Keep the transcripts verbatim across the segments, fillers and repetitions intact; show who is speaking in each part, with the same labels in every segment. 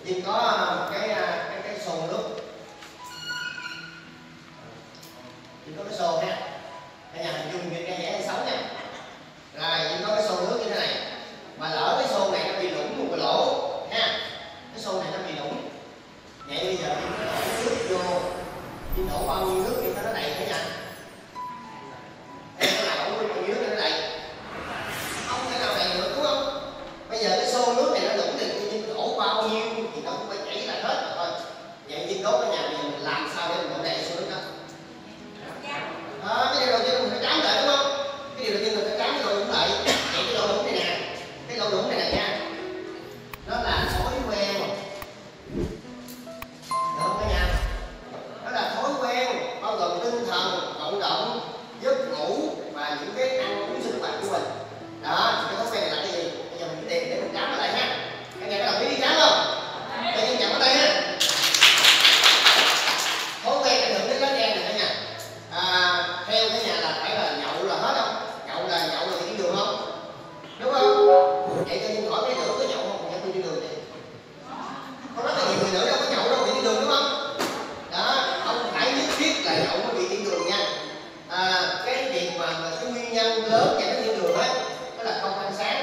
Speaker 1: Vinh có một cái cái cái xô nước. Vinh có cái xô ha. Cả nhà hình dung cái vẽ xấu nha. Rồi Vinh có cái xô nước như thế này. Mà lỡ cái xô này nó bị lủng một cái lỗ ha. Cái xô này nó bị lủng. Vậy bây giờ Vinh đổ nước vô. Vinh đổ bao nhiêu nước thì nó đầy cả nhà. Em có nào đổ bao nhiêu nước cho nó đầy? Không thể nào đầy được đúng không? Bây giờ cái xô nước này nó lủng thì Vinh đổ bao nhiêu thì nó cũng phải chảy lại hết rồi thôi. Vậy Vinh đốt ở nhà bây giờ mình làm sao để mình không đầy xô nước đó? À, cái điều đầu tiên mình phải trám lại đúng không? Cái điều đầu tiên mình phải trám cái lỗ lũng lại. Vậy cái lỗ lũng này nè, cái lỗ lũng này nè nha, nó là thói quen. Được không cả nhà? Nó là thói quen bao gồm tinh thần, vận động, giấc ngủ và những cái ăn uống sinh hoạt của mình. Đó, cái thói quen này là cái gì? Bây giờ mình phải tìm để mình trám lại ha. Cả nhà có đồng ý đi trám không? Để Vinh chậm ở đây ha. Thói quen ảnh hưởng đến lá gan này cả nhà. À, theo cái nhà là phải là nhậu là hết không? Nhậu là nhậu là bị đường không? Đúng không? Vậy cho Vinh hỏi mấy nữ có nhậu không? Còn nhậu đi đường vậy? Có rất là nhiều người nữ đâu có nhậu đâu bị đi đường đúng không? Đó, không phải nhất thiết là nhậu mới bị đi đường nha. À, cái việc mà cái nguyên nhân lớn dẫn đến đi đường á, đó là không ăn sáng.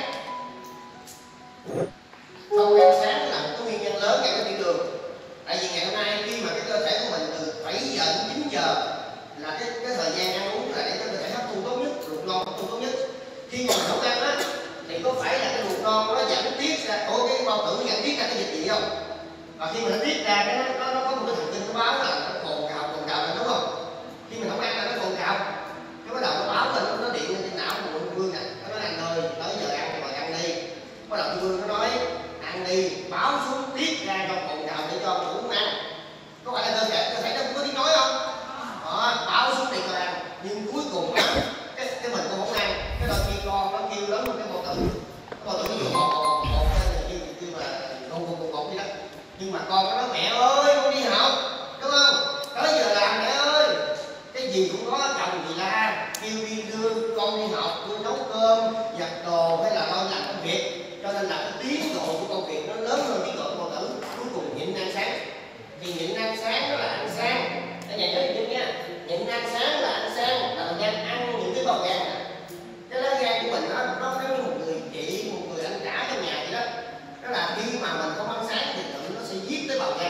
Speaker 1: Không ăn sáng là một cái nguyên nhân lớn dẫn đến đi đường. Tại vì ngày hôm nay khi mà cái cơ thể của mình từ bảy giờ đến chín giờ là cái cái thời gian ăn uống là để cho cơ thể hấp thu tốt nhất, ruột non hấp thu tốt nhất. Khi mà mình không ăn á thì có phải là cái ruột non nó dẫn tiết ra, ủa cái bao tử nó dẫn tiết ra cái dịch gì không? Và khi mà nó tiết ra cái nó nó, nó có một cái thần kinh nó báo là nó cồn cào cồn cào lên đúng không? Khi mình không ăn là nó cồn cào, cái bắt đầu nó báo lên, nó, nó điện lên trên não của Trung Vương nè, nó nói anh ơi tới giờ ăn rồi ăn đi. Bắt đầu Trung Vương nó nói ăn đi, báo xuống tiết ra cho cồn cào để cho mình uống ăn. Có phải là cơ thể cơ thể nó cũng có tiếng nói không? Đó, báo xuống điện rồi ăn, nhưng cuối cùng cái cái mình cũng không ăn, cái đôi khi con nó kêu lớn hơn cái bao tử, cái bao tử nó vừa bột bột bột như như mà con con con bột vậy đó. Nhưng mà con nó nói mẹ ơi con đi học đúng không? Tới giờ làm mẹ ơi, cái gì cũng có chồng gì la, kêu đi đưa con đi học, đưa nấu cơm, giặt đồ hay là lo làm công việc, cho nên là cái tiến độ của công việc nó lớn hơn tiến độ của bao tử. Cuối cùng nhịn ăn sáng, thì nhịn ăn sáng đó là ăn sáng. Cả nhà nhớ gì nha, nhịn ăn sáng là ăn sáng là mình đang ăn những cái bào gan này. Cái lá gan của mình nó nó giống như một người chị, một người anh cả trong nhà vậy đó. Đó là khi mà mình không ăn sáng thì tự nó sẽ giết tới bào gan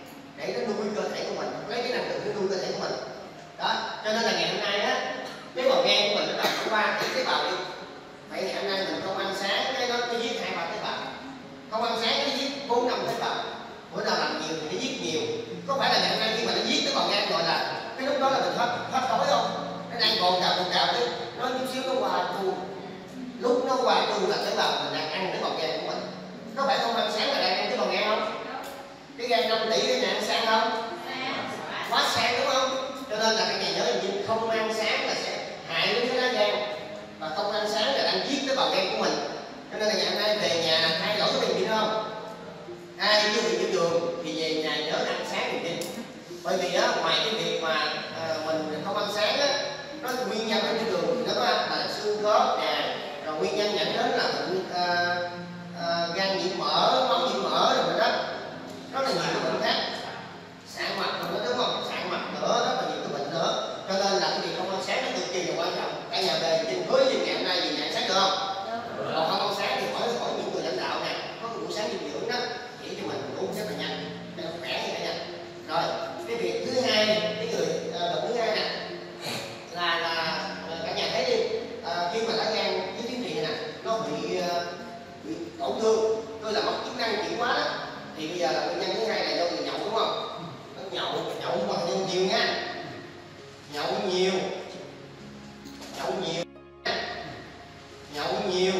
Speaker 1: để nó nuôi cơ thể của mình, lấy cái năng lượng để nuôi cơ thể của mình. Đó, cho nên là ngày hôm nay á, cái bào gan của mình nó đập qua cái tế bào đi. Vậy ngày hôm nay mình không ăn sáng cái nó nó giết hai ba tế bào, không ăn sáng nó giết bốn năm tế bào. Bữa nào làm nhiều thì nó giết nhiều. Có phải là ngày hôm nay khi mà nó giết cái bào gan rồi là cái lúc đó là mình hết hết đói không? Nó đang cồn cào cồn cào cái nó chút xíu nó qua tu, lúc nó qua tu là tế bào mình đang ăn cái bào gan của mình. Có phải không ăn sáng là đang ăn cái bào gan không? Cái gan năm tỷ cái nhà ăn sáng không? Quá sáng đúng không? Cho nên là cái ngày nhớ là không ăn sáng là sẽ hại đến cái lá gan, và không ăn sáng là đang giết cái bào gan của mình. Cho nên là ngày hôm nay về nhà thay đổi cái bệnh gì không? Ai chưa bị tiểu đường thì về nhà nhớ ăn sáng thì đi. Bởi vì á, ngoài cái việc mà à, mình không ăn sáng á, nó nguyên nhân của tiểu đường thì nó có là xương khớp nè, rồi nguyên nhân dẫn đến là bệnh à, à, gan nhiễm mỡ, máu nhiễm mỡ rồi đó, rất là nhiều cái bệnh khác, sạn mặt rồi đó đúng không? Sạn mặt nữa, rất là nhiều cái bệnh nữa. Cho nên là cái việc không ăn sáng nó cực kỳ là quan trọng. Cả nhà về trình với như ngày hôm nay về nhà ăn sáng được không? Còn không ăn sáng thì hỏi hỏi những người lãnh đạo nè, có cái buổi sáng dinh dưỡng đó chỉ cho mình uống rất là nhanh để nó khỏe như cả nhà. Rồi cái việc thứ hai, cái người bệnh thứ hai nè là là cả nhà thấy đi, à, khi mà lá gan cái tuyến tiền này nè nó bị bị tổn thương, tôi là mất chức năng chuyển hóa đó, thì bây giờ là nguyên nhân thứ hai là do người nhậu đúng không? Nhậu nhậu mà nhậu nhiều nha, nhậu nhiều nhậu nhiều nhậu nhiều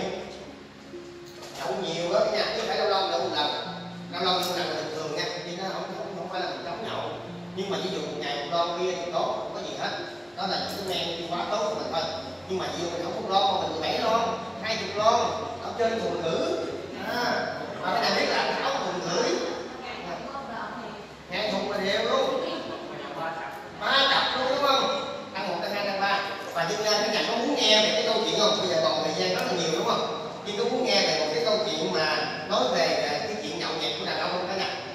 Speaker 1: nhậu nhiều đó nha, chứ phải lâu lâu nhậu một lần, lâu lâu nhậu lần là bình thường nha, chứ nó không không không phải là mình chống nhậu. Nhưng mà ví dụ một ngày một lon kia thì tốt, không có gì hết, đó là những cái men tiêu hóa tốt của mình thôi. Nhưng mà ví dụ mình không có lon mà mình mười bảy lon, hai chục lon ở trên thùng ngữ, à, mà cái này biết là anh Thảo thùng ngữ ngàn thùng là đều luôn, ba cặp luôn đúng không? Ăn một, ăn hai, ăn ba. Và nhưng cái nhà có muốn nghe về cái câu chuyện không? Bây giờ còn thời gian rất là nhiều đúng không? Nhưng có muốn nghe về một cái câu chuyện mà nói về cái chuyện nhậu nhẹt của đàn ông không cả nhà?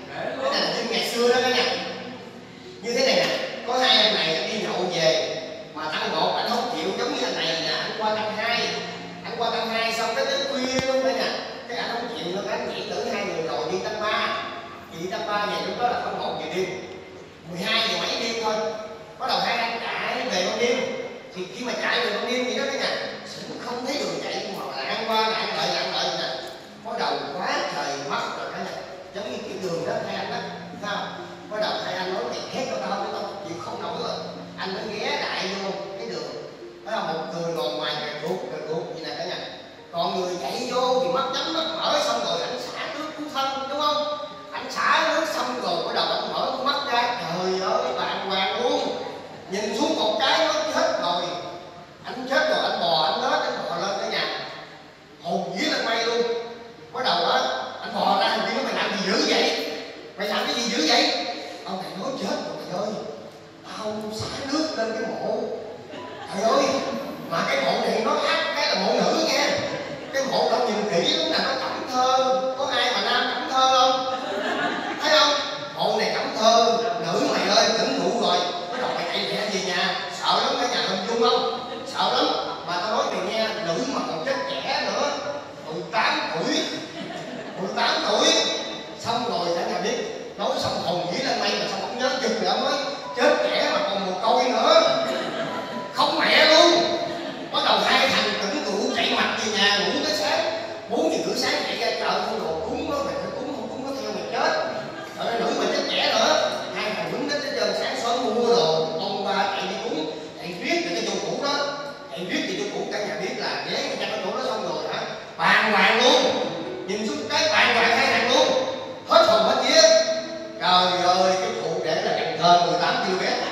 Speaker 1: kỹ lắm là nó cẩm thơ. Có ai mà nam cẩm thơ không? Thấy không? Hộ này cẩm thơ, nữ mày ơi tỉnh ngủ rồi. Cái đầu mày chạy lẹ về nhà, sợ lắm cả nhà hình dung không? Sợ lắm. Mà tao nói mày nghe, nữ mà còn chết trẻ nữa, mười tám tuổi, mười tám tuổi. Xong rồi cả nhà biết, nói xong hồn dĩ lên mây mà xong không nhớ chừng nữa mới chết trẻ mà còn mồ côi nữa. Không mẹ luôn. Bắt đầu hai thằng tỉnh ngủ chạy mặt về nhà ngủ tới sáng. Bốn giờ rưỡi sáng chạy ra chợ mua đồ cúng đó, mày phải cúng không cúng có theo mày chết. Rồi nữ mà chết trẻ nữa. Hai thằng đứng đến trên sáng sớm mua đồ, ông ba chạy đi cúng, chạy riết về cái chỗ cũ đó. Chạy riết về chỗ cũ cả nhà biết là ghé cái cái chỗ đó xong rồi hả? Bàng hoàng luôn. Nhìn xuống cái bàng hoàng hai thằng luôn. Hết hồn hết vía. Trời ơi cái phụ để là Cần Thơ mười tám ki lô mét.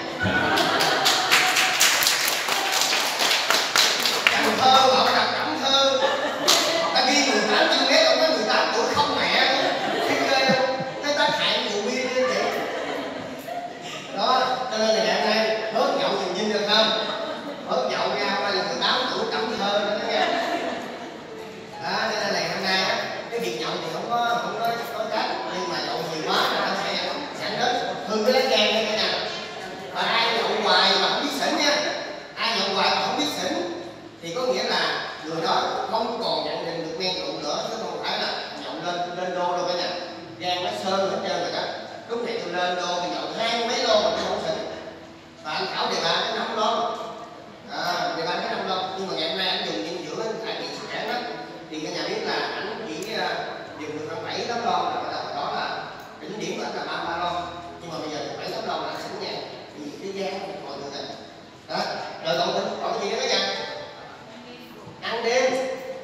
Speaker 1: Cần Thơ bảo là Cẩm Thơ. Ta ghi mười tám ki lô mét ông nói mười tám tuổi không mẹ luôn. Thấy ghê không? Thấy tác hại rượu bia lên vậy. Đó, cho nên là ngày hôm nay hết nhậu dùm dinh được không? Hết nhậu nha, hôm nay là mười tám tuổi Cẩm Thơ đó nha. Đó, cho nên là ngày hôm nay á, cái việc nhậu thì không có không có có cách, nhưng mà nhậu nhiều quá là nó sẽ dẫn đến hư cái lá gan đây nha. Và ai nhậu hoài mà không biết xỉn nha, ai nhậu hoài mà không biết xỉn thì có nghĩa là người đó không còn nhận định được men rượu nữa, chứ không phải là nhậu lên lên đô đâu cả nhà. Gan nó sơn hết trơn rồi đó. Lúc này tôi lên đô thì nhậu hai mấy lô mà tôi không xỉn. Và anh Thảo đề ba cái năm lô, à, đề ba cái năm lô. Nhưng mà ngày hôm nay anh dùng dinh dưỡng anh cải thiện sức khỏe đó, thì cả nhà biết là anh chỉ uh, dùng được khoảng bảy tám lon là bắt đầu đó là đỉnh điểm của anh là ba ba lon. Nhưng mà bây giờ bảy tám lon là anh sẵn nha, vì cái gan mọi người này đó. Rồi còn tính còn cái gì nữa cả nhà? Ăn đêm.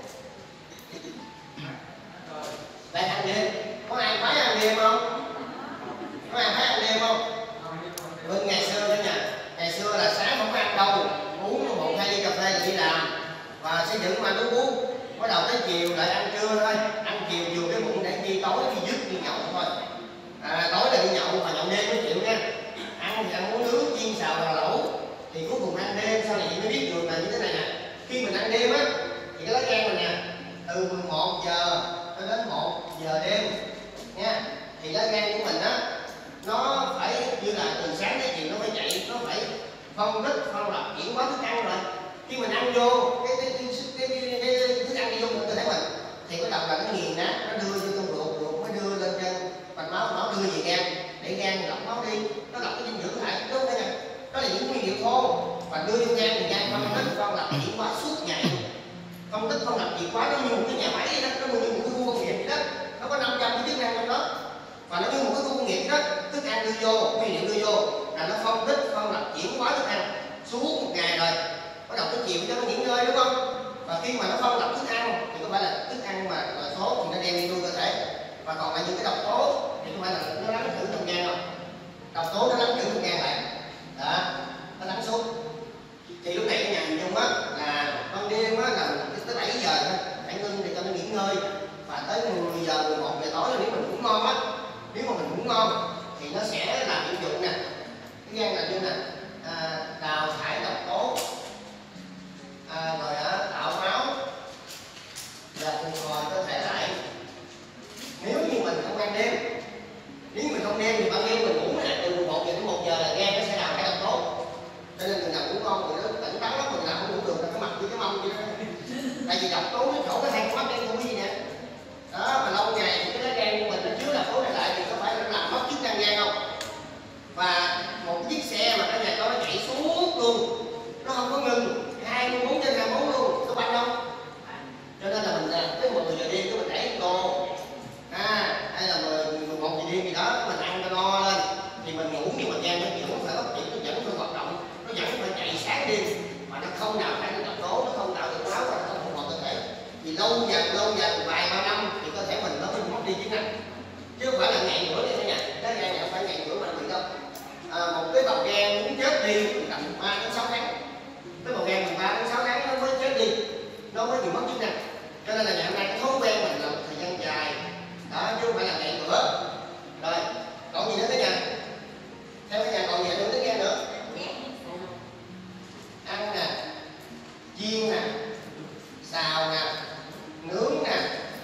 Speaker 1: Đây ăn đêm, có ai phải ăn đêm không? Có ai phải ăn đêm không? Bên ngày xưa đó nha, ngày xưa là sáng không ăn đâu, uống một hai ly cà phê là đi làm và sẽ dựng mà uống uống. Bắt đầu tới chiều lại ăn trưa thôi, ăn chiều vừa cái bụng để chi tối đi dứt đi nhậu thôi. À, tối là đi nhậu mà nhậu đêm mới chịu nha. Ăn thì ăn món nướng chiên xào bào lẩu thì cuối cùng ăn đêm sau này mới biết được là như thế này nè. Khi mình ăn đêm á thì cái lá gan mình nè từ mười một giờ cho đến một giờ đêm nha, thì lá gan của mình á nó phải như là từ sáng tới chiều nó phải chạy, nó phải phân tích phân lập chuyển hóa thức ăn rồi. Khi mình ăn vô cái cái cái, cái, cái, cái, cái thức ăn đi vô cơ thể mình thì bắt đầu là nó nghiền nát, nó đưa vô trong ruột, ruột mới đưa lên trên mạch máu, nó đưa về gan để gan lọc máu đi, nó lọc cái dinh dưỡng lại, đúng không nha? Đó là những nguyên liệu thô và đưa vô gan thì gan phân tích phân lập chuyển hóa suốt ngày. Phân tích phân lập chuyển hóa nó như một cái nhà máy vậy đó, nó như một cái khu công nghiệp vậy đó, nó có năm trăm cái chức năng trong đó và nó như một cái khu công nghiệp đó. Thức ăn đưa vô, nguyên liệu đưa vô là nó phân tích phân lập chuyển hóa thức ăn suốt một ngày rồi. Bắt đầu cái chiều cho nó nghỉ ngơi, đúng không? Và khi mà nó phân lập thức ăn thì có phải là thức ăn mà là số thì nó đem đi nuôi cơ thể, và còn lại những cái độc tố thì có phải là nó lắng trữ trong gan không? Độc tố nó lắng trữ trong gan lại đó, nó lắng xuống. Thì lúc này cái nhà hình dung á là ban đêm á là tới bảy giờ thôi phải ngưng để cho nó nghỉ ngơi, và tới mười giờ mười một giờ tối nếu mình ngủ ngon á, nếu mà mình ngủ ngon thì nó sẽ làm nhiệm vụ nè, cái gan là như nè, à, đào thải độc tố, à, rồi à, tạo máu và phục hồi cơ thể lại. Nếu như mình không ăn đêm, nếu mình không đêm thì ban đêm mình ngủ nè, từ mười một giờ đến một giờ là gan nó sẽ đào thải độc tố. Cho nên mình nào ngủ ngon thì nó tỉnh táo lắm, mình nào cũng ngủ được là cái mặt với cái mông vậy đó. Tại vì độc tố nó chỗ cái hai con mắt đen không gì nè. Đó, mà lâu ngày thì cái lá gan của mình nó chứa độc tố này lại thì có phải là nó làm mất chức năng gan không? Và một chiếc xe mà cái nhà cho nó chạy suốt luôn, nó không có ngừng, hai mươi bốn trên hai mươi bốn luôn, có banh không? Cho nên là mình tới một giờ đêm cái mình đẩy đồ, à, hay là mười một giờ đêm gì đó mình ăn cho no lên thì mình ngủ, nhưng mà gan nó vẫn phải phát triển, nó vẫn phải hoạt động, nó vẫn phải chạy sáng đêm mà nó không nào phải độc tố, nó không tạo được máu và nó không phục hồi cơ thể. Thì lâu dần lâu dần vài ba năm thì cơ thể mình nó mới mất đi chức năng, chứ không phải là ngày bữa đi cả nhà. Cái gan này không phải ngày bữa mà bị đâu. À, một cái bào gan muốn chết đi tầm ba đến sáu tháng, cái bào gan mình ba đến sáu tháng nó mới chết đi, nó mới bị mất chức năng. Cho nên là ngày hôm nay cái thói quen mình là một thời gian dài đó, chứ không phải là ngày bữa. Rồi còn gì nữa cả nhà? Theo cả nhà còn gì nữa tới gan nữa? Ăn nè, chiên nè, xào nè, nướng nè,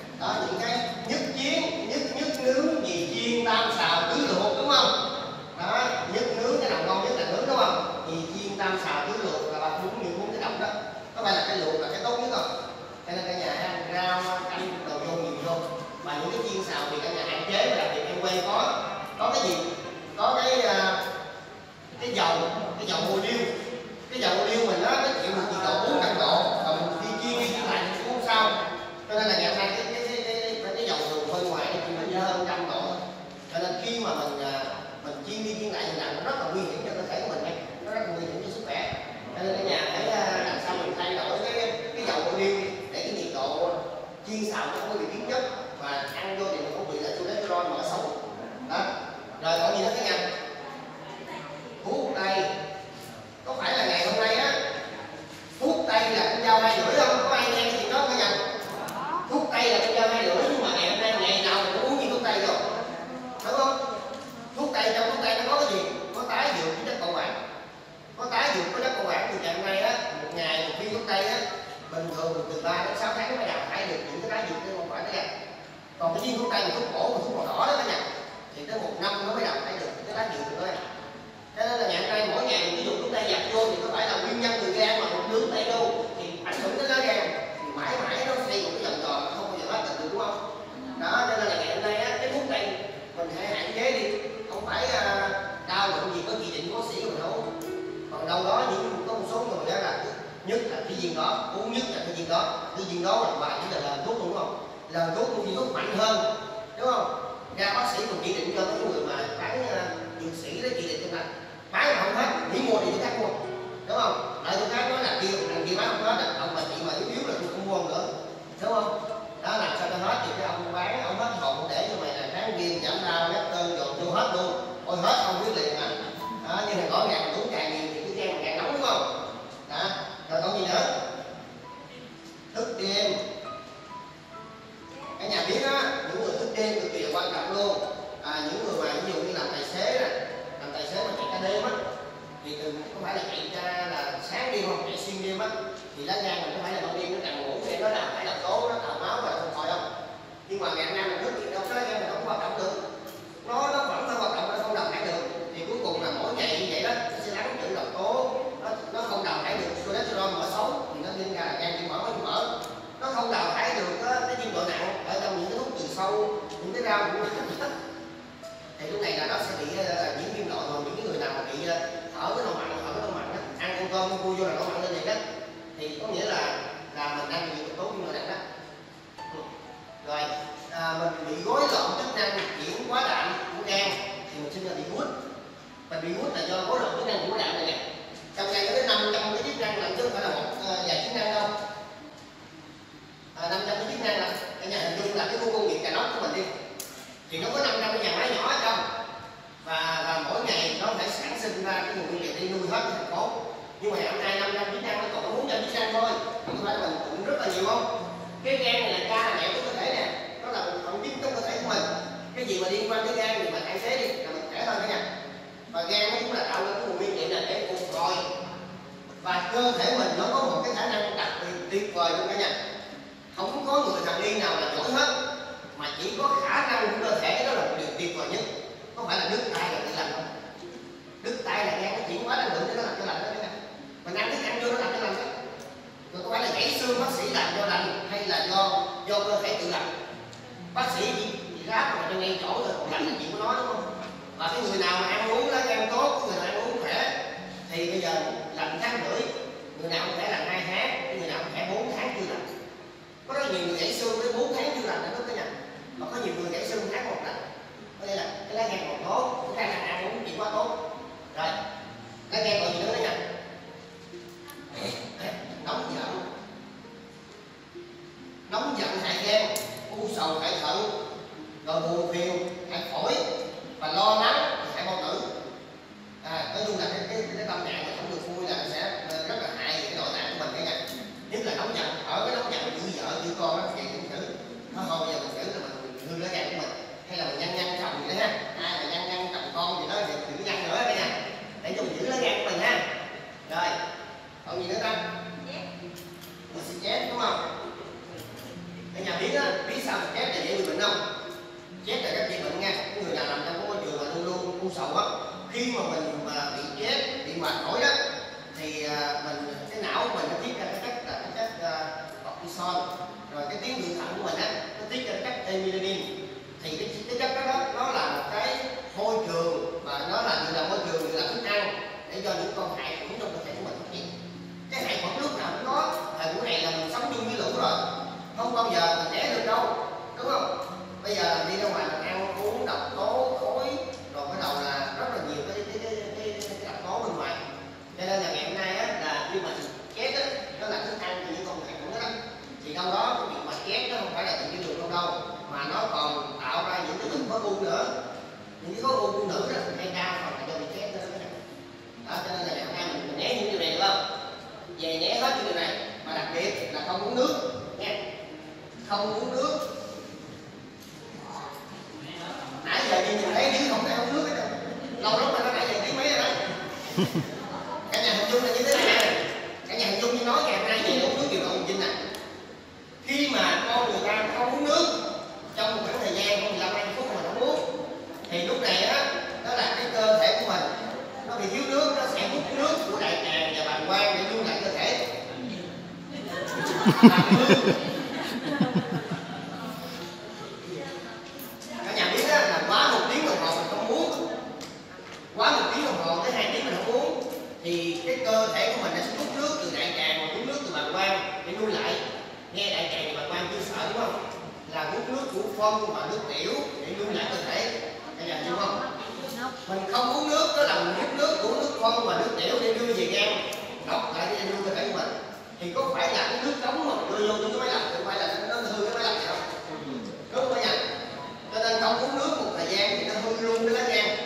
Speaker 1: việc em là hạn chế và đặc biệt em quen có có cái gì, có cái cái dầu cái dầu ô liu. Cái dầu ô liu mình á nó chịu được nhiệt độ bốn trăm độ, và mình đi chiên đi chiên lại thì cũng không sao. Cho nên là ngày hôm nay cái cái cái cái, cái, cái dầu thường bên ngoài nó chỉ mình hơn trăm độ. Cho nên khi mà mình mình chiên đi chiên lại thì làm nó rất là nguy hiểm cho cơ thể của mình nha, nó rất là nguy hiểm cho sức khỏe. Cho nên ở nhà phải làm sao mình thay đổi cái cái dầu ô liu để cái nhiệt độ chiên xào nó không có bị biến chất, và ăn vô thì mình không bị là cholesterol mà nó xấu đó. Rồi còn gì nữa các nhà? Thuốc tây, có phải là ngày hôm nay á thuốc tây là con dao hai lưỡi không? Có ai nghe cái chuyện đó các nhà? Thuốc tây là con dao hai lưỡi, nhưng mà ngày hôm nay ngày nào mình cũng uống như thuốc tây rồi, đúng không? Thuốc tây, trong thuốc tây nó có cái gì? Có tái dược với chất bảo quản. Có tái dược với chất bảo quản thì ngày hôm nay á, một ngày một viên thuốc tây á, bình thường từ ba đến sáu tháng nó mới đào thải được những cái tái dược chất bảo quản đó nha. Còn cái viên thuốc tây mà thuốc bổ mà thuốc màu đỏ đó các nhà, thì tới một năm nó mới đào thải được cái tái dược rồi. Cho nên là ngày hôm nay mỗi ngày mình ví dụ thuốc tây dập vô thì có phải là nguyên nhân từ gan mà mình nướng tây đâu thì ảnh hưởng đến lá gan, thì mãi mãi nó xây một cái vòng tròn không bao giờ hết được, đúng không? Đó, cho nên là ngày hôm nay á, cái thuốc tây mình hãy hạn chế đi, không phải uh, đau bệnh gì có chỉ định của bác sĩ mình không. Còn đâu đó những có một số người đó là nhất là cái viên đó, uống nhất là cái viên đó, cái viên đó là bài chỉ là lần thuốc đúng không? Lần thuốc một viên thuốc mạnh hơn, đúng không? Ra bác sĩ còn chỉ định cho cái người mà bán uh, dược sĩ đó chỉ định cho mình bán mà không hết, nghĩ mua thì người khác mua, đúng không? Lại người khác nói là kia thằng kia bán không hết, ông mà chị mà yếu yếu là tôi không mua nữa, đúng không? Đó, làm sao cho hết thì cái ông bán ông hết hồn để cho mày là kháng viêm giảm đau nhắc cơn dồn vô hết luôn, ôi hết không biết liền mà. Đó, nhưng mà có ngàn uống càng nhiều thì cái gan càng nóng, đúng không? Đó, rồi còn gì nữa? Thức đêm. Cả nhà biết á, những người thức đêm cực kỳ là quan trọng luôn. À, những người mà ví dụ như làm tài xế nè, làm tài xế mà chạy ca đêm á, thì đừng có phải là chạy ca là sáng đêm không, chạy xuyên đêm á, thì lá gan mình có phải là ban đêm nó càng ngủ để nó làm phải độc tố, nó tạo máu và không khỏi không. Nhưng mà ngày hôm nay mình thức thì đâu có lá gan mình không hoạt động được, nó nó vẫn không hoạt động, nó không đào thải được, thì cuối cùng là mỗi ngày như vậy đó nó sẽ lắng trữ độc tố, nó nó không đào thải được cholesterol mà nó xấu thì nó liên ra là gan bị mở nó mở, nó không đào thải được đó, cái viêm độ nặng ở trong những cái thuốc trừ sâu, những cái rau cũng thì lúc này là nó sẽ bị uh, nhiễm viêm nội. Rồi những cái người nào mà bị uh, thở cái nồng mặn, thở cái nồng mặn đó, ăn con tôm con cua vô là nồng mặn lên liền đó, thì có nghĩa là là mình đang bị độc tố viêm nội nặng đó. Ừ. Rồi à, mình bị rối loạn chức năng chuyển hóa đạm của gan thì mình sinh ra bị gút. Và bị gút là do rối loạn chức năng chuyển hóa đạm này nè. Trong gan có đến năm trăm cái chức năng lận chứ không phải là một uh, vài chức năng đâu. À, năm trăm cái chức năng là cái nhà hình dung là cái khu công nghiệp Cà Nóc của mình đi, thì nó có năm trăm cái nhà máy nhỏ ở trong, và và mỗi ngày nó phải sản sinh ra cái nguồn nguyên liệu đi nuôi hết cái thành phố. Nhưng mà hôm nay năm trăm chức năng nó còn bốn trăm chức năng thôi, không phải là mình cũng rất là nhiều không? Cái gan này là ca là mẹ của cơ thể nè, nó là một phần chính trong cơ thể của mình. Cái gì mà liên quan tới gan thì mình hạn chế đi là mình khỏe hơn cả nhà. Và gan nó cũng là tạo ra cái nguồn nguyên liệu này để phục hồi, và cơ thể mình nó có một cái khả năng đặc biệt tuyệt vời luôn cả nhà. Không có người thằng đi nào là giỏi hết, mà chỉ có khả năng của cơ thể đó là một điều tuyệt vời nhất. Có phải là đứt tay là tự lành không? Đứt tay là gan nó chuyển hóa năng lượng để nó làm cho lành đó nha. Mình ăn thức ăn vô nó làm cho lành đó. Rồi có phải là gãy xương bác sĩ làm cho lành hay là do do cơ thể tự lành? Bác sĩ chỉ, chỉ ráp mà cho ngay chỗ rồi, còn lành là chuyện của nó, đúng không? Và cái người nào mà ăn uống lá gan tốt, người nào ăn uống khỏe thì bây giờ lành tháng rưỡi, người nào cũng phải là hai tháng, người nào cũng phải bốn tháng chưa lành. Có rất nhiều người gãy xương tới bốn tháng chưa lành đó cả nhà, mà có nhiều người gãy xương tháng một lành. Có nghĩa là cái lá gan còn tốt, cái khả năng ăn uống chỉ quá tốt. Rồi lá gan còn gì nữa đó nha? Nóng giận, nóng giận hại gan, u sầu hại thận, rồi buồn phiền hại phổi, và lo lắng hại bao tử. À, nói chung là cái cái, cái tâm trạng mà không được vui là nó sẽ rất là hại cái nội tạng của mình cả nhà. Nhất là nóng giận, ở cái nóng giận chữ vợ chữ con đó, vậy cũng thử nó thôi bây giờ mình thử là mình hư lá gan của mình, hay là mình nhăn nhăn chồng gì đó ha, ai mà nhăn nhăn chồng con gì đó thì thử nhăn nữa cả nhà, để cho mình giữ lá gan của mình ha. Rồi còn gì nữa ta? Mình stress đúng không? Cả nhà biết á, biết sao stress là dễ bị bệnh không? Stress là rất dễ bệnh nha. Cái người nào làm trong cái môi trường mà luôn luôn u sầu á, khi mà mình mà bị stress, bị mệt mỏi đó, thì mình cái não của mình nó tiết ra cái chất là cái chất uh, cortisol, rồi cái tuyến thượng thận của mình á nó tiết ra cái chất adrenaline, thì cái Cả nhà hình dung là như thế này, cả nhà hình dung như nói ngày hôm nay về uống nước điều độ thần kinh nè. Khi mà con người ta không uống nước trong một khoảng thời gian mười lăm hai mươi phút mà mình không uống, thì lúc này á, đó là cái cơ thể của mình nó bị thiếu nước, nó sẽ hút nước của đại tràng và bàng quang để nuôi lại cơ thể. Cả nhà biết á, là quá một tiếng đồng hồ mình không uống, quá một tiếng đồng hồ tới hai tiếng mình không uống, thì cái cơ thể của mình nó sẽ hút nước từ đại tràng và hút nước từ bàng quang để nuôi lại. Nghe đại tràng và bàng quang chưa sợ đúng không? Là hút nước của phân và nước tiểu để nuôi lại cơ thể. Cả nhà hiểu không? Mình không uống nước, đó là mình hút nước của nước phân và nước tiểu để đưa về gan, đọc lại để đưa cơ thể của mình. Thì có phải là cái nước cống mà đưa vô trong cái máy lạnh, không phải là nó hư cái máy lạnh vậy không? Đúng không cả nhà? Cho nên không uống nước một thời gian thì nó hư luôn cái lá gan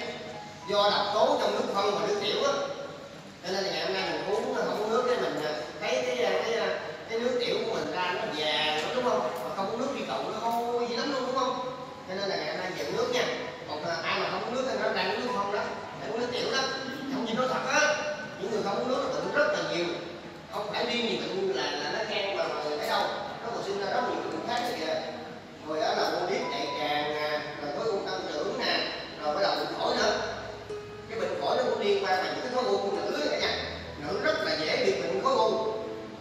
Speaker 1: do độc tố trong nước phân và nước tiểu á. Cho nên là ngày hôm nay mình uống không uống nước để mình thấy cái cái cái nước tiểu của mình ra nó vàng đúng không? Mà không uống nước đi cậu nó hôi dữ lắm luôn đúng không? Cho nên là ngày hôm nay về uống nước nha. Còn ai mà không uống nước thì nó đang uống nước không đó, đang uống nước tiểu đó. Không gì nói thật á, những người không uống nước bệnh rất là nhiều. Không phải riêng gì bệnh là là nó khen mà người thấy đâu, nó còn sinh ra rất nhiều bệnh khác nữa kìa. Rồi đó là mô điếc đại tràng nè, rồi khối u tăng trưởng nè, rồi bắt đầu bệnh phổi nữa. Cái bệnh phổi nó cũng liên quan vào những cái khối u của nữ cả nhà. Nữ rất là dễ bị bệnh khối u.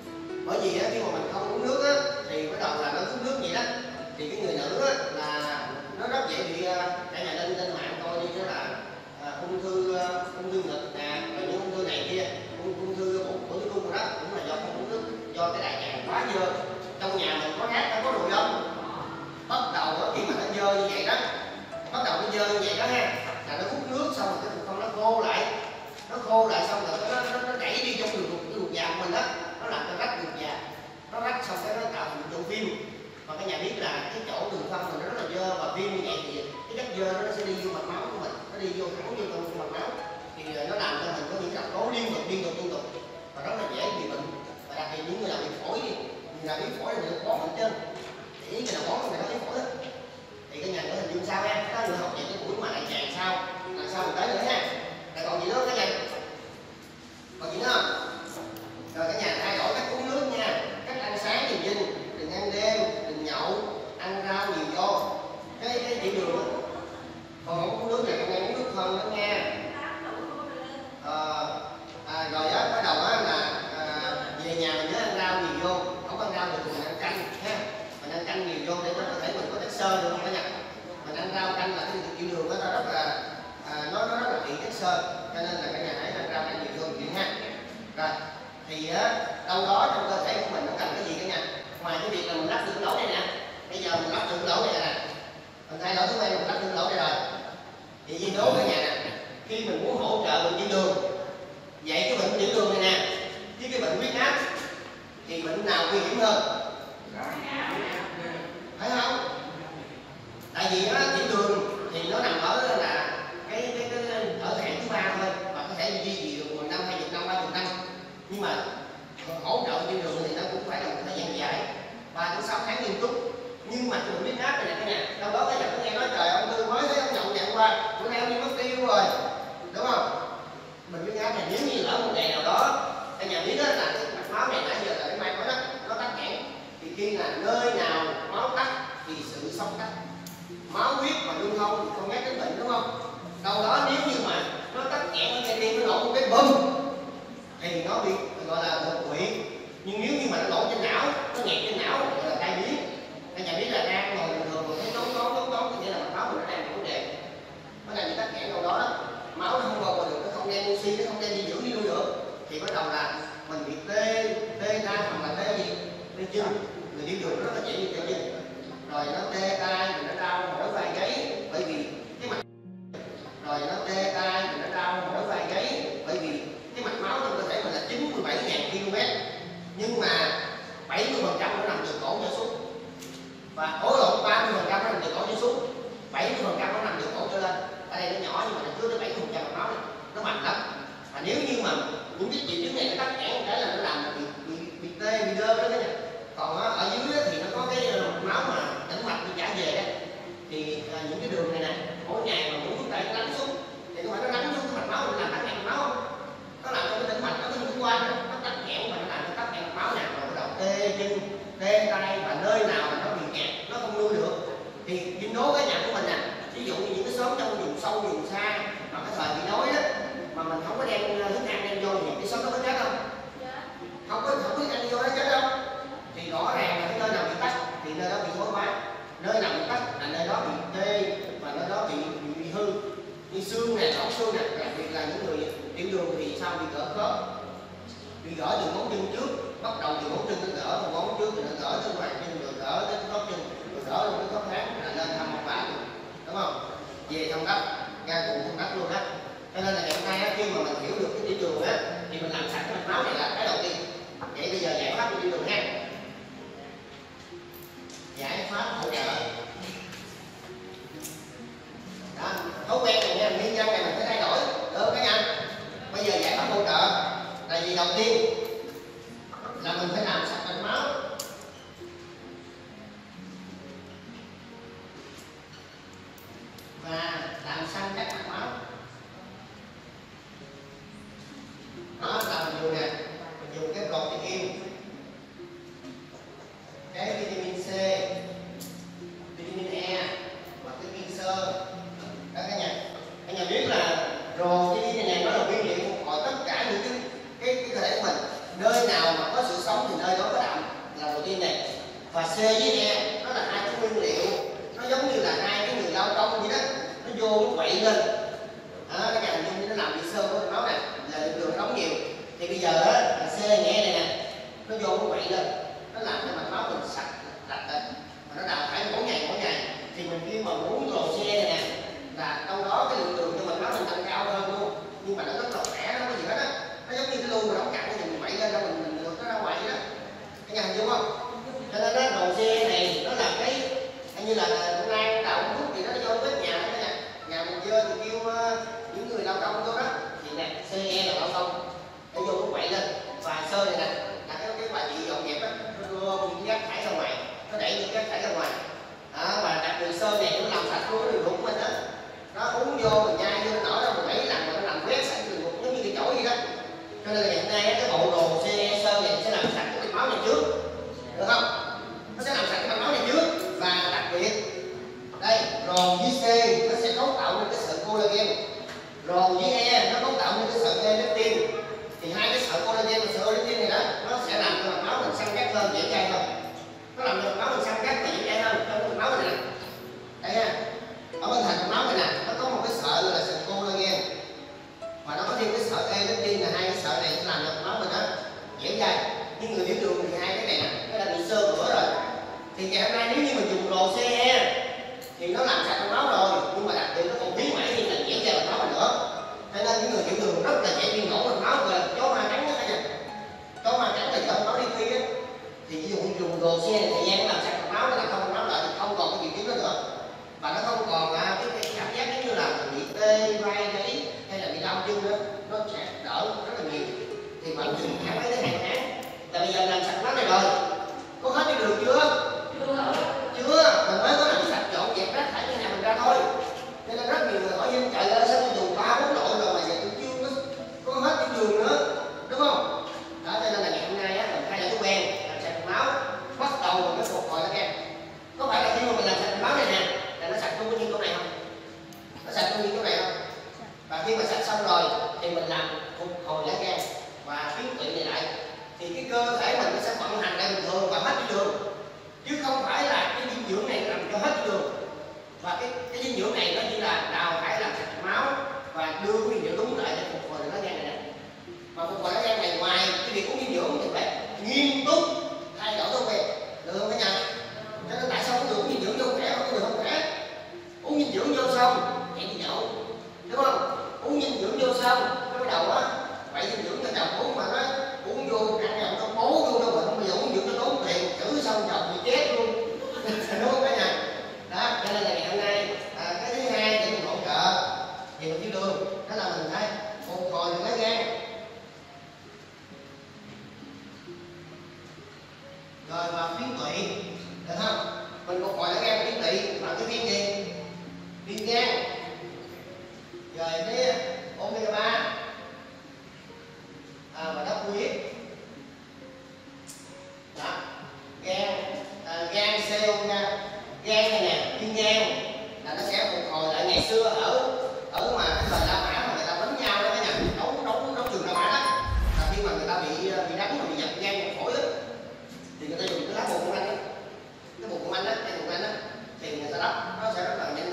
Speaker 1: Bởi vì á, khi mà mình không uống nước á, thì bắt đầu là nó hút nước vậy đó. Thì cái người nữ á, là nó rất dễ bị cả nhà lên lên mạng coi như thế là à, ung thư ung thư ngực nè, rồi những ung thư này kia, ung, ung thư bụng của cái cung đó cũng là do không uống nước, do cái đại tràng quá dơ. Trong nhà mình có rác nó có ruồi không? Bắt đầu á, khi mà nó dơ như vậy đó, bắt đầu nó dơ như vậy đó ha, là nó hút nước xong rồi cái thực phân nó khô lại, nó khô lại xong rồi nó nó, nó đẩy đi trong đường ruột, cái ruột già của mình đó, nó làm cho rách ruột già, nó rách xong cái nó tạo thành trong viêm. Và các nhà biết là cái chỗ đường phân mình nó rất là dơ và viêm như vậy thì cái chất dơ nó sẽ đi vô mạch máu của mình, nó đi vô thẳng vô trong mạch máu thì nó làm cho mình có những độc tố liên tục liên tục liên tục và rất là dễ bị bệnh. Và đặc biệt những người làm bị phổi đi, người làm bị phổi là người bón hết trơn, để ý người nào bón người đó bị phổi hết. Thì cái nhà có hình dung sao ha, có người học về cái buổi mà đại tràng sao là sao mình tới nữa ha. Rồi còn gì nữa cả nhà? Còn gì nữa không? Rồi cả nhà thay đổi cách uống nước nha, cách ăn sáng thì dinh, đừng ăn đêm, đừng nhậu, ăn rau nhiều vô. Cái cái tiểu đường á, còn không uống nước này con em uống nước hơn nữa nha. Ờ, à, rồi á bắt đầu á là à, về nhà mình nhớ ăn rau nhiều vô, không ăn rau được thì mình ăn canh ha, mình ăn canh nhiều vô để cho cơ thể mình có chất xơ được không cả nhà? Mình ăn rau canh là cái tiểu đường nó rất là à, nó nó rất là trị chất xơ, cho nên là cả nhà hãy ăn rau canh nhiều vô chuyện ha. Rồi thì á đâu đó trong cơ thể của mình nó cần cái gì cả nhà? Ngoài cái việc là mình lắp được lỗ này nè, bây giờ mình lắp được lỗ này nè, mình thay đổi thói quen mình lắp được lỗ này rồi. Thì gì đố cả nhà nè, khi mình muốn hỗ trợ bệnh tiểu đường, vậy cái bệnh tiểu đường này nè, với cái bệnh huyết áp thì bệnh nào nguy hiểm hơn? Phải không? Tại vì á tiểu đường thì nó nằm ở là cái cái cái ở hạng thứ ba thôi và có thể duy trì được mười năm, hai mươi năm, ba mươi năm. Nhưng mà hỗ trợ tiểu đường thì nó cũng phải là một thời gian dài, ba đến sáu tháng nghiêm túc. Nhưng mà cái bệnh huyết áp này nè cả nhà, đâu đó các nhà có nghe nói trời ông Tư mới thấy ông nhậu ngày hôm qua, bữa nay ông đi mất tiêu rồi, đúng không? Bệnh huyết áp này nếu như ở một ngày nào đó các nhà biết đó là cái mạch máu này nãy giờ là cái mai nói đó, nó tắc nghẽn, thì khi là nơi nào máu tắc thì sự sống tắc. Máu huyết mà lưu thông thì không nhắc đến bệnh đúng không? Đâu đó nếu như mà nó tắc nghẽn ở cây tim nó nổ một cái bum thì nó bị gọi là đột quỵ. Nhưng nếu như mà nó nổ trên não, nó nghẹt trên não gọi là tai biến. Các nhà biết là đang ngồi bình thường mà thấy tốn tốn tốn tốn có nghĩa là mạch máu mình nó đang bị vấn đề, nó đang bị tắc nghẽn đâu đó đó, máu nó không vào được, nó không đem oxy, nó không đem dinh dưỡng đi nuôi được, thì bắt đầu là mình bị tê tê tay hoặc là tê gì tê chân. Người tiểu đường rất là dễ bị tê chân, rồi nó tê tay, rồi nó đau mỏi vai gáy bởi vì cái mạch rồi nó tê tay, rồi nó đau mỏi vai gáy bởi vì cái mạch máu trong cơ thể mình là chín mươi bảy nghìn ki lô mét, nhưng mà bảy mươi phần trăm nó nằm từ cổ trở xuống, và ối lộn ba mươi phần trăm nó nằm từ cổ trở xuống, bảy mươi phần trăm nó nằm từ cổ trở lên. Ở đây nó nhỏ nhưng mà nó chứa tới bảy mươi phần trăm mạch máu này, nó mạnh lắm. Và nếu như mà những cái triệu chứng này nó tắc nghẽn cái là nó làm bị bị bị tê, bị đơ đó cả nhà. Còn ở dưới thì nó có cái máu mà tĩnh mạch bị trả về đó, thì những cái đường này nè, mỗi ngày mà muốn thuốc tây nó đánh xuống thì nó phải nó đánh xuống cái mạch máu mình làm tắc nghẽn mạch máu không? vùng sâu vùng xa mà cái thời bị đói đó mà mình không có đem thức ăn đem vô thì cái sống nó có chết không? Không có, không có ăn vô nó chết đâu. Thì rõ ràng là cái nơi nào bị tắc thì nơi đó bị thoái hóa, nơi nào bị tắc là nơi đó bị tê và nơi đó bị, bị, bị hư, như xương nè, tổn xương nè, đặc biệt là những người tiểu đường thì sao bị gỡ khớp, bị gỡ từ ngón chân trước, bắt đầu từ ngón chân nó gỡ một ngón trước rồi nó gỡ tới bàn chân rồi gỡ tới gót chân rồi gỡ lên cái gót tháng là lên thăm một bạn, đúng không? Về thông đất, ra cụ thông đất luôn á. Cho nên là ngày hôm nay á, khi mà mình hiểu được cái tiểu đường á thì mình làm sạch cái mạch máu này là cái đầu tiên. Vậy bây giờ giải pháp của tiểu đường ha. Giải pháp hỗ trợ. Đó, thói quen này nha, nguyên nhân này mình phải thay đổi, được không các anh? Bây giờ giải pháp hỗ trợ là gì? Đầu tiên là mình phải làm sạch mạch máu. Và làm săn các mạch máu. Đó là mình dùng nè, mình dùng cái protein, cái vitamin C, vitamin E và cái viên xơ. Đó các nhà, các nhà biết là protein này nó là nguyên liệu phục hồi tất cả những cái cái cái cơ thể của mình. Nơi nào mà có sự sống thì nơi đó có đạm là protein này. Và C với E nó là hai cái nguyên liệu, nó giống như là hai cái người lao công vậy đó, nó vô nó quậy lên. Đó, các nhà hình dung nó làm bị sơ của máu này là lượng đường nóng nhiều. Thì bây giờ á là C nhẹ này nè, nó vô nó quậy lên, nó làm cho mạch máu mình sạch rạch rạch mà nó đào thải mỗi ngày mỗi ngày. Thì mình khi mà uống đồ C này nè là đâu đó cái lượng đường cho mạch máu mình tăng cao hơn luôn, nhưng mà nó rất là khỏe, nó không có gì hết á. Nó giống như cái lu mà đóng cặn thì mình quậy lên ra mình mình được nó ra ngoài vậy đó. Các nhà hình dung không? Cho nên đó, đồ C này nó là cái như là con Lan đào uống thuốc thì nó vô bếp nhà đó nha. Nhà mình dơ thì kêu uh, những người lao công vô đó thì nè C E là lao công để vô nó quậy lên. Và xơ này nè là cái cái bà chị dọn dẹp á, nó đưa những rác thải ra ngoài, nó đẩy những rác thải ra ngoài. Đó, và đặc biệt xơ này nó làm sạch luôn cái đường ruột của mình đó. Nó uống vô mình nhai vô nó nở ra mình bảy lần mà nó làm quét sạch đường ruột giống như cái chổi vậy đó. Cho nên là ngày hôm nay cái bộ đồ C E xơ này sẽ làm sạch cái mạch máu này trước, được không? Nó sẽ làm sạch cái mạch máu này trước. Và đặc biệt đây ròn với C nó sẽ cấu tạo nên cái sợi collagen, ròn với E nó cấu tạo nên cái sợi elastin. Thì hai cái sợi collagen và sợi elastin này đó nó sẽ làm cho mạch máu mình săn chắc hơn, dễ dàng hơn. Nó làm cho mạch máu mình săn chắc và dễ dàng hơn trong mạch máu này nè. Đây ha, ở bên thành mạch máu này nè nó có một cái sợi là sợi collagen và nó có thêm cái sợi elastin, là hai cái sợi này sẽ làm cho mạch máu mình đó dễ dàng. Nhưng người tiểu đường thì hai cái này nè nó đã bị sơ vữa rồi. Thì ngày hôm nay nếu như mình dùng đồ C E thì nó làm sạch mạch máu rồi, nhưng mà đặc biệt nó còn khuyến mãi thêm là dễ dàng mạch máu mình nữa. Cho nên những người tiểu đường rất là dễ bị nổ mạch máu, rồi chó ma cắn đó cả nhà. Chó ma cắn là do máu đi phi á. Thì ví dụ dùng đồ C này thời gian nó làm sạch mạch máu, nó làm không mạch máu lại thì không còn cái gì kiến đó nữa. Và nó không còn à, cái, cái cảm giác giống như là bị tê vai gáy hay là bị đau chân nữa, nó sẽ đỡ rất là nhiều. Thì bạn dùng tháng mấy tới hai tháng là bây giờ làm sạch máu này rồi. Có hết đi đường chưa? Chưa. Chưa, mình mới có làm sạch dọn dẹp rác thải trong nhà mình ra thôi. Cho nên rất nhiều người hỏi em trời ơi sao tôi dùng ba bốn loại rồi mà giờ tôi chưa có, có hết cái đường nữa, đúng không? Đó cho nên là ngày hôm nay á mình thay đổi thói quen làm sạch máu, bắt đầu bằng cái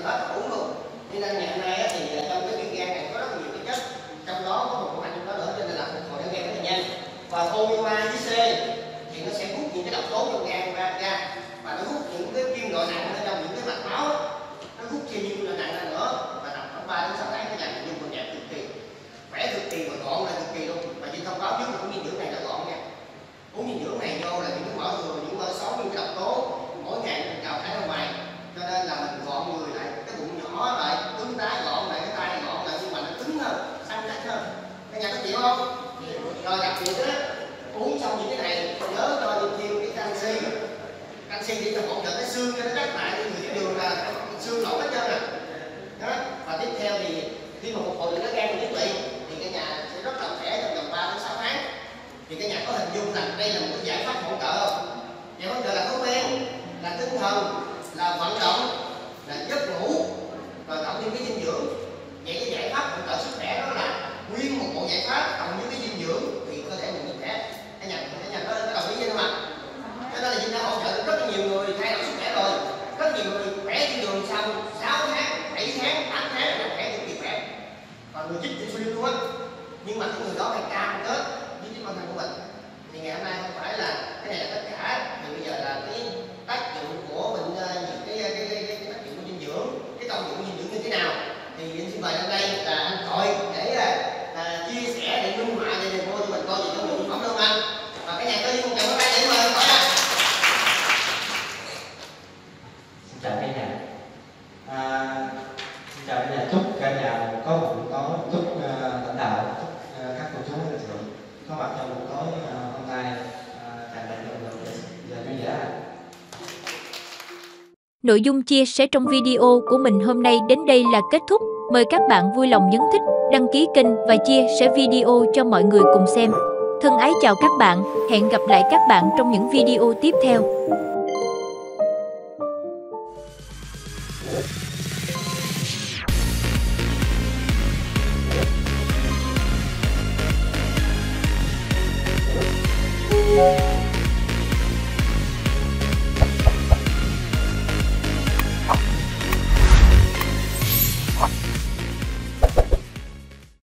Speaker 1: hết uống luôn. Nên là ngày hôm nay thì trong cái viên gan này có rất là nhiều cái chất, trong đó có một của anh đó nữa, cho nên là phục hồi gan rất là nhanh. Và omega ba với C thì nó sẽ hút những cái độc tố trong gan ra, ra và nó hút những cái kim loại nặng ở trong những cái mạch máu đó. Nó hút thêm nhiều kim loại nặng ra nữa, và tầm khoảng ba đến sáu tháng cái dành dùng con đẹp cực kỳ khỏe, cực kỳ và gọn lại cực kỳ luôn. Và chị thông báo trước là uống dinh dưỡng này là gọn nha. Uống dinh dưỡng này vô là những cái mỡ thừa, những mỡ xấu, những cái độc tố mỗi ngày mình cào thải ra ngoài, cho nên là mình gọn người lại, cái bụng nhỏ lại, cứng tá gọn lại, cái tay gọn lại, nhưng mà nó cứng hơn, săn chắc hơn. Cả nhà có chịu không? Rồi đặc biệt á, uống xong những cái này nhớ cho thêm cái canxi. Canxi thì cho hỗ trợ cái xương cho nó chắc lại, người tiểu đường là xương nổi hết trơn nè. Đó. Và tiếp theo thì khi mà phục hồi được cái gan của tuyến tụy thì cả nhà sẽ rất là khỏe trong vòng ba đến sáu tháng. Thì cả nhà có hình dung là đây là một cái giải pháp hỗ trợ không? Giải pháp hỗ trợ là thói quen, là tinh thần, là vận động, là giấc ngủ, rồi cộng thêm cái dinh dưỡng. Vậy cái giải pháp hỗ trợ sức khỏe đó là nguyên một bộ giải pháp cộng với cái dinh dưỡng thì cơ thể mình được khỏe. Cả nhà cả nhà có, có đồng ý với không ạ? Cho nên là chúng ta hỗ trợ được rất là nhiều người thay đổi sức khỏe rồi, rất nhiều người khỏe trên đường sau sáu tháng, bảy tháng, tám tháng là khỏe cực kỳ khỏe. Còn người chích insulin luôn á, nhưng mà cái người đó phải cam kết với cái bản thân của mình. Thì ngày hôm nay không phải là cái này là tất cả, thì bây giờ là cái tác dụng của mình, những cái cái, cái, cái, cái tác dụng của dinh dưỡng, cái công dụng của dinh dưỡng như thế nào. Thì anh xin mời lên đây là anh Thoại để à, chia sẻ, để minh họa để demo cho mình coi gì trong lượng thực phẩm đâu anh. Và cái nhà có đi một trận máy bay để mời anh Thoại ạ.
Speaker 2: Xin chào cả nhà. À, xin chào cả nhà, chúc cả nhà có một buổi tối, chúc uh, lãnh đạo, chúc uh, các cô chú lực lượng có mặt trong buổi tối uh, hôm nay uh, tràn đầy năng lượng và vui vẻ.
Speaker 3: Nội dung chia sẻ trong video của mình hôm nay đến đây là kết thúc. Mời các bạn vui lòng nhấn thích, đăng ký kênh và chia sẻ video cho mọi người cùng xem. Thân ái chào các bạn, hẹn gặp lại các bạn trong những video tiếp theo.
Speaker 4: We'll be right back.